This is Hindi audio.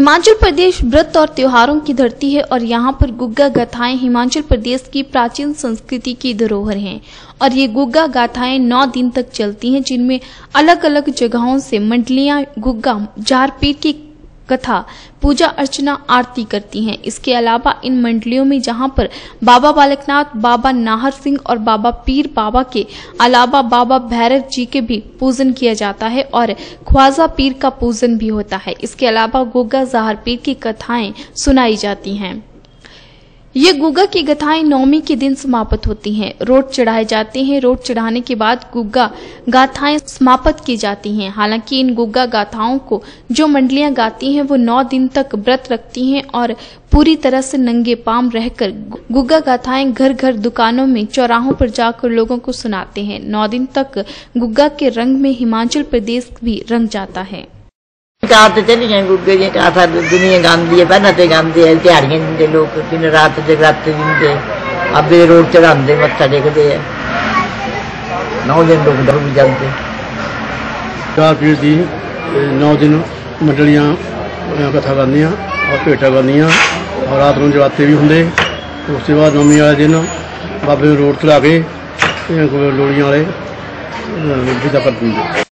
हिमाचल प्रदेश व्रत और त्योहारों की धरती है और यहाँ पर गुग्गा गाथाएं हिमाचल प्रदेश की प्राचीन संस्कृति की धरोहर हैं। और ये गुग्गा गाथाएं 9 दिन तक चलती हैं, जिनमें अलग अलग जगहों से मंडलियां गुग्गा झारपीर की कथा, पूजा अर्चना, आरती करती हैं। इसके अलावा इन मंडलियों में जहां पर बाबा बालकनाथ, बाबा नाहर सिंह और बाबा पीर बाबा के अलावा बाबा भैरव जी के भी पूजन किया जाता है और ख्वाजा पीर का पूजन भी होता है। इसके अलावा गुग्गा झारपीर की कथाएं सुनाई जाती हैं। ये गुग्गा की गाथाएं नवमी के दिन समाप्त होती हैं। रोट चढ़ाए जाते हैं। रोट चढ़ाने के बाद गुग्गा गाथाएं समाप्त की जाती हैं। हालांकि इन गुग्गा गाथाओं को जो मंडलियां गाती हैं वो 9 दिन तक व्रत रखती हैं और पूरी तरह से नंगे पांव रहकर गुग्गा गाथाएं घर घर, दुकानों में, चौराहों पर जाकर लोगों को सुनाते हैं। 9 दिन तक गुग्गा के रंग में हिमाचल प्रदेश भी रंग जाता है। गुग्गे दी गाथा दुनिया गांधी है, पहले तो गांधी है, दिहाड़ियां दिंदे लोग, दिन रात जगराते दिंदे, अबे रोड चढ़ाते, मत्था टेकते है। 9 दिन लोग डर भी जाते। झारपीर दी 9 दिन मंडलियां कथा करनियां और भेटा करनियां और रात को जगराते भी होंगे। उसके बाद नवमी वाले दिन बाबे रोड चढ़ा के लोड़ियां वाले विदा कर देंगे।